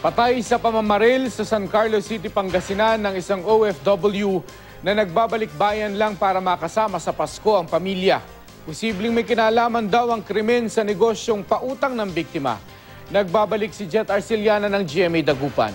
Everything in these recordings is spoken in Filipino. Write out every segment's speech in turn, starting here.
Patay sa pamamaril sa San Carlos City, Pangasinan ng isang OFW na nagbabalik bayan lang para makasama sa Pasko ang pamilya. Posibleng may kinalaman daw ang krimen sa negosyong pautang ng biktima. Nagbabalik si Jet Arceliana ng GMA Dagupan.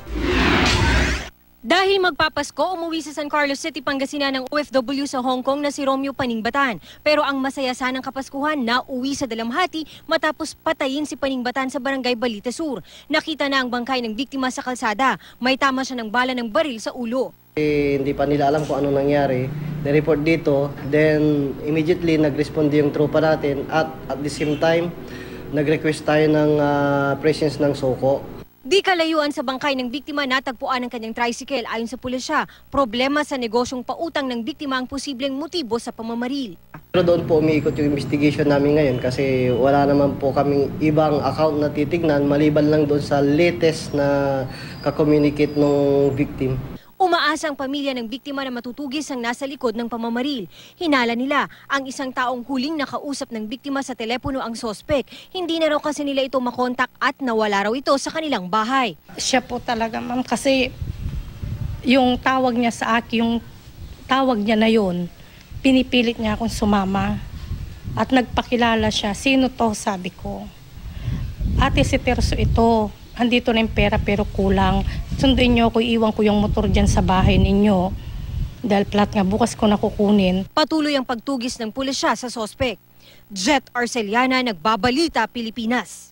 Dahil magpapasko, umuwi sa San Carlos City, Pangasinan ng OFW sa Hong Kong na si Romeo Paningbatan. Pero ang masaya sanang Kapaskuhan na uwi sa dalamhati matapos patayin si Paningbatan sa Barangay Balita Sur. Nakita na ang bangkay ng biktima sa kalsada. May tama siya ng bala ng baril sa ulo. Hindi pa nila alam kung ano nangyari. Na-report dito, then immediately nag-respond yung tropa natin at the same time, nag-request tayo ng presence ng SOCO. Di kalayuan sa bangkay ng biktima natagpuan ang kanyang tricycle. Ayon sa pulisya, problema sa negosyong pautang ng biktima ang posibleng motibo sa pamamaril. Pero doon po umiikot yung investigation namin ngayon kasi wala naman po kaming ibang account na titignan maliban lang doon sa latest na kakommunicate ng victim. Umaasa ang pamilya ng biktima na matutugis ang nasa likod ng pamamaril. Hinala nila ang isang taong huling nakausap ng biktima sa telepono ang sospek. Hindi na raw kasi nila ito makontak at nawala raw ito sa kanilang bahay. Siya po talaga, ma'am, kasi yung tawag niya sa akin, yung tawag niya na yun, pinipilit niya akong sumama. At nagpakilala siya, sino to, sabi ko. Ate, si Terso ito. Andito na yung pera pero kulang. Sunduin niyo ako, iwan ko yung motor dyan sa bahay ninyo. Dahil plat nga, bukas ko nakukunin. Patuloy ang pagtugis ng pulisya sa sospek. Jet Arceliana, Nagbabalita, Pilipinas.